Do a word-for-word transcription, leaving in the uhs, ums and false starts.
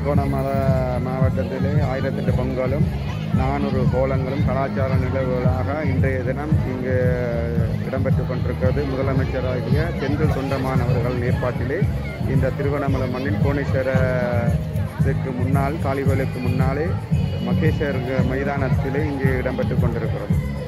திருகோணமலை மாவட்டத்திலே ஆயிரத்தெட்டு பொங்கலும் நானூறு கோலங்களும் கலாச்சார நிகழ்வுகளாக இன்றைய தினம் இங்கு இடம்பெற்று கொண்டிருக்கிறது. முதலமைச்சராகிய செந்தில் தொண்டமான் அவர்கள் ஏற்பாட்டிலே இந்த திருகோணமலை மண்ணில் கோணேஸ்வரத்துக்கு முன்னால் காளிகோயிலுக்கு முன்னாலே மகேஸ்வர் மைதானத்திலே இங்கு இடம்பெற்று கொண்டிருக்கிறது.